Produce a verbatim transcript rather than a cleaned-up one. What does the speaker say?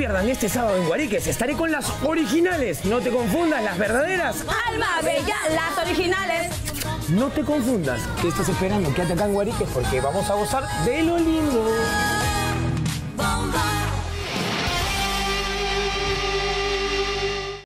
pierdan este sábado en Guariques. Estaré con las originales. No te confundas, las verdaderas. Alma Bella, las originales. No te confundas. ¿Qué estás esperando? Quédate acá en Guariques porque vamos a gozar de lo lindo.